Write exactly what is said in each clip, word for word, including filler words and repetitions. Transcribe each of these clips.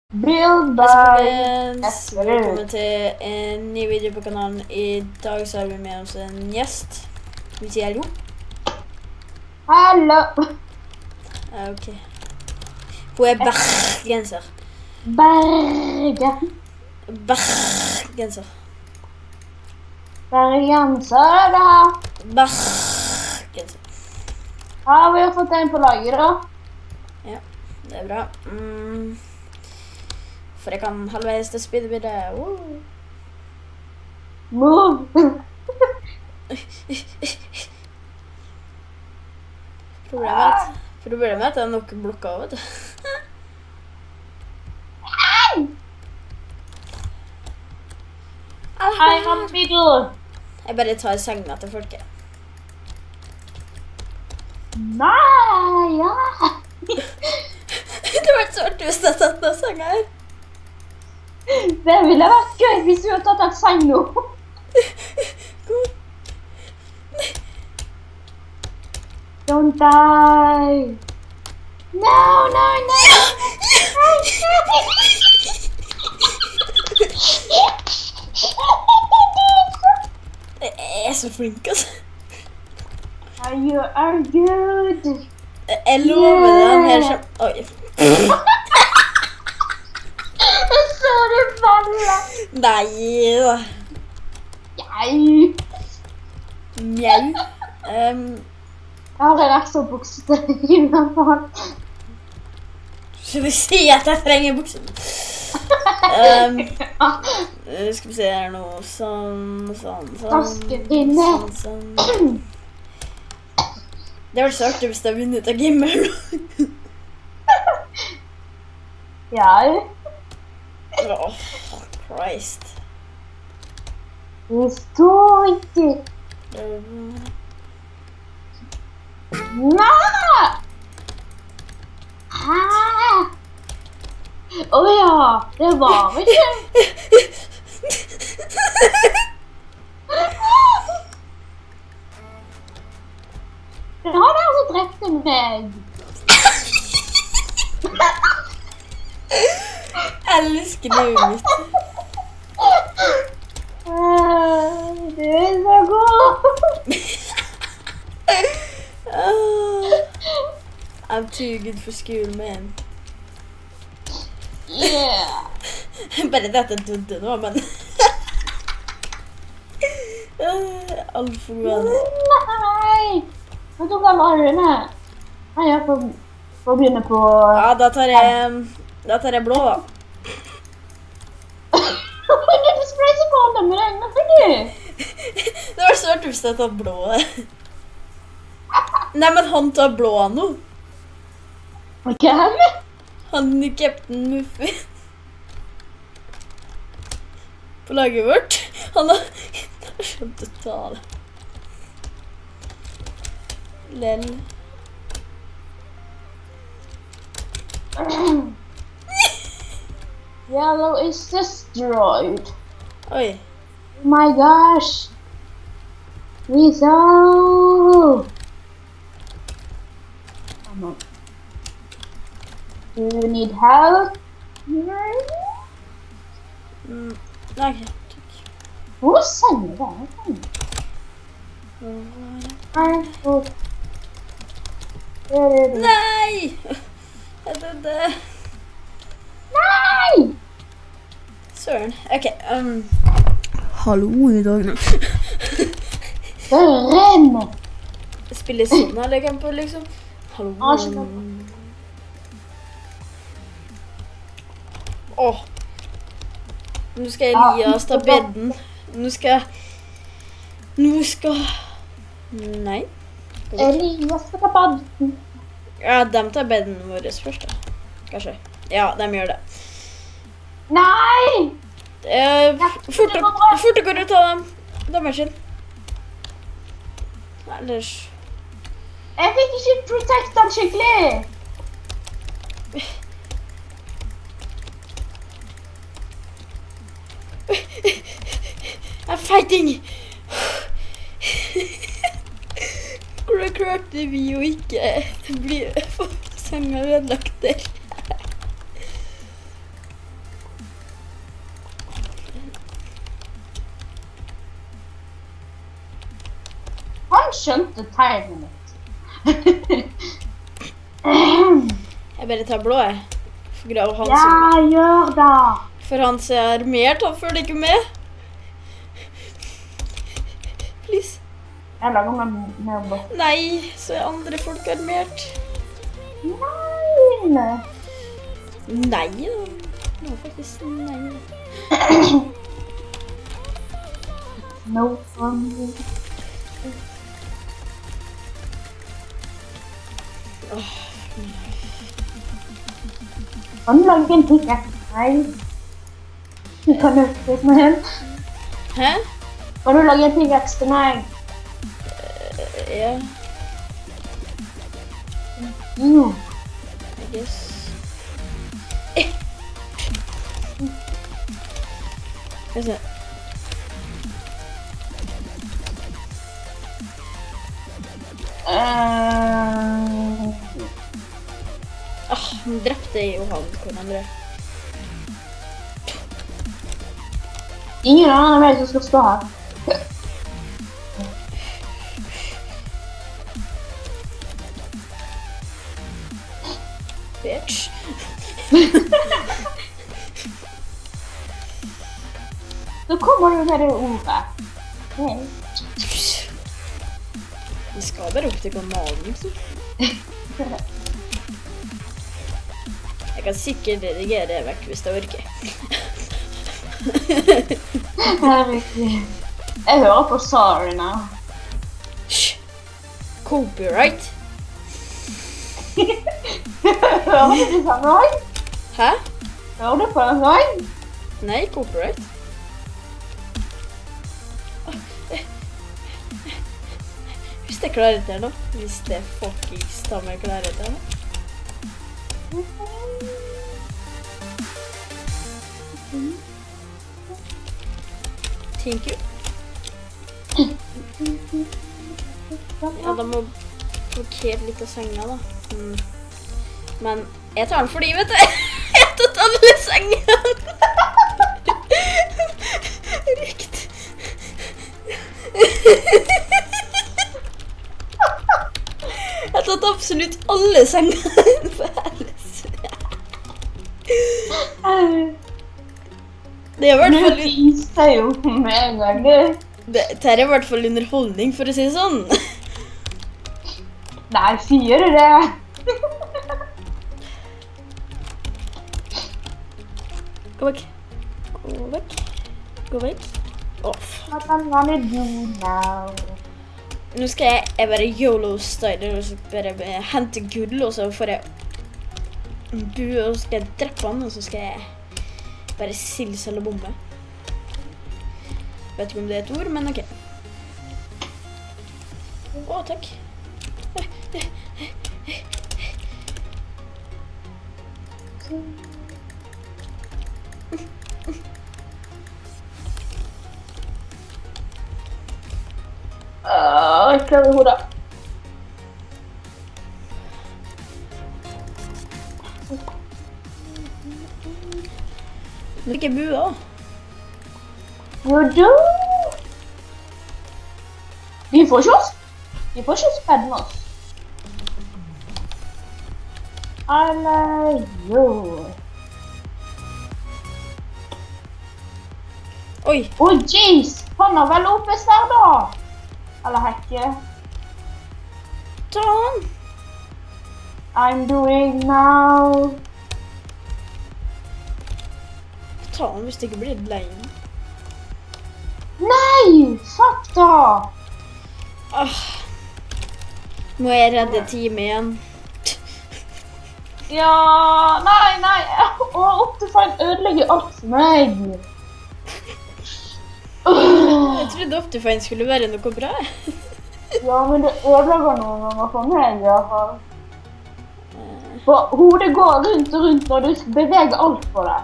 Build by Folkens, velkommen til en ny video på kanalen. I dag så har vi med oss en gjest. Skal vi si hallo? Hallo. Ok. Hun er bergenser. Bergen. Bergenser. Bergenser, da. Bergenser. Har vi fått en på laget, da? Ja, det er bra. Mm. For jeg kan halvveis til speedbildet. Woo. Move. Problemet er at, problemet er at det er nok blokka av, vet du. I am middle. Jeg bare tar senga til folket. Nei, ja. Det var så artig hvis jeg tatt noen senga her. Det ville vært gøy hvis du hadde tatt en sang nå. God. Don't die. No, no, no. Jeg er så flink, altså. You are good. Jeg lover den her som... Oi. Jeg så det falle. Nei da. Nei. Mjau. Um, Jeg har en ekstra bukse til i hvert fall. skal vi si at jeg trenger buksen? Um, skal vi se her nå. Sånn, sånn, sånn. Tasken inne. Sånn, sånn. Det var så artig hvis jeg vunnet av gamer nå. Ja. Åh, Christ. Det står ikke. Nei! Hæ? Åja, det var ikke. Det har det altså drept meg. Jeg elsker livet mitt. Du er så god. I'm too good for school, man. Yeah. Bare det at jeg døde nå, men... Alt for god. Nei! Nå tok han arrene. Nei, jeg får, får begynne på... Ja, da tar jeg... Da tar jeg blå, da. Du sprayser på dem med regnet, for du! Det var så artig hvis jeg tar blå. Nei, men han tar blå nå. Hvem? Han er Captain Muffin. På laget vårt. Han har... Han har skjønt å ta det. Lell. Yellow is destroyed. Oi. Oh my gosh. Weasel. Come on. Do you need help? Mm, ok, takk. Hvor sender det? Nei! Jeg døde. Nei! Søren. Ok, um... Hallo i dag nå. Renn! Spiller sånn her, legger jeg på liksom. Hallo. Åh. Nå skal Elias ta bedden. Nå skal jeg... Nå skal... Nei. Elias skal ta badden. Ja, de tar bedden vår først da. Kanskje. Ja, de gjør det. Nei! Eh, fort å gå ut av dem. Damer sin. Ellers... Jeg fikk ikke protect den skikkelig. I'm fighting! Hvordan klarte vi jo ikke bli senga ødelagt der? Hvem skjønte tegnet mitt? Jeg bare tar blå, jeg. For grad han Ja, som gjør det. For han ser mer til, følger ikke med. Please. Jeg lager meg mer blå. Nei, så er andre folk armert. Nei. Nei, da. Nå faktisk nei. No fun. Åh, Kan du lage en pickaxe? Nei. Kan du spørre meg hen? hæ? Kan du lage en pickaxe til meg? Ja, Mm. I guess. Skal vi se. Uh, Åh, han drepte jo han, hvor andre. ingen annen vei som skal stå her. Bitch. Så kommer du med det ordet. Okay. Vi skal bare opp til kanalen, liksom. Jeg kan sikkert redigere det vekk hvis jeg orker. Herregud. Jeg hører på sorry nå. Hysj! Copyright? Hører du på samme gang? Hæ? Hører du på en gang? Nei, copyright. Hvis det klarer det nå. Hvis det fuckings tar meg klarer det nå. Thank you. Ja, da må blokkere litt av senga da. Mm. Men jeg tar den fordi, vet du. Jeg har tatt alle sengene. Riktig. Jeg har tatt absolutt alle sengene. Det er i hvert fall... Du viser jo med en gang, du. Det det er i hvert fall underholdning, for å si det sånn. Nei, sier du det? Gå vekk. Gå vekk. Gå vekk. Åh, What am I gonna do now? nå skal jeg, jeg bare YOLO-style, og så bare bare hente gull, og så får jeg en bue, og så skal jeg drepe han, og så skal jeg bare silse eller bombe. Vet ikke om det er et ord, men ok. Å, takk. Åh, jeg klarer hodet. Nå fikk jeg bue da. Jo, du. Vi får ikke oss. Vi får ikke spenne oss. Eller jo. Oi, Åh, jeez. Han har vel oppvist der da. Eller hekke. ta han. I'm doing now. Ta han hvis det ikke blir lei. Nei, fuck da. Ah. Må jeg redde teamet igjen. Ja, nei, nei. Åh, Optifine ødelegger alt for meg. Jeg trodde Optifine skulle være noe bra. Ja, men det ødelegger noen ganger for meg, i hvert fall. For hodet går rundt og rundt når du beveger alt på deg.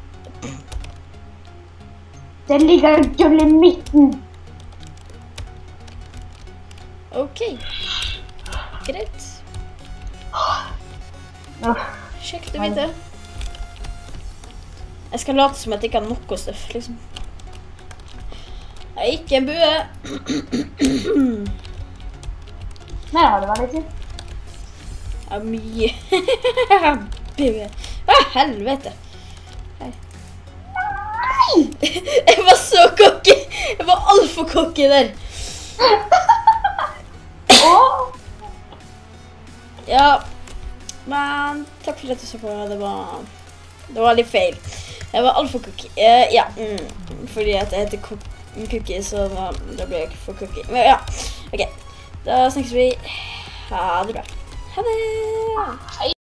Det ligger gull i midten. Ok. Greit. Uff, Kjekt å vite. Jeg skal late som at jeg ikke har noe støff, liksom. Jeg har ikke en bue. Nei, det hadde vært litt. Ja, mye. Å, helvete. Hei. Nei! Jeg var så cocky. Jeg var alt for cocky der. Åh! Ja, men takk for at du så på. Det var, det var litt feil. Jeg var alt for cocky. Uh, ja, mm, fordi at jeg heter Cookie, så da, da ble jeg ikke for cocky. Men ja, ok. Da snakkes vi. Ha det bra. Ha det! Hei!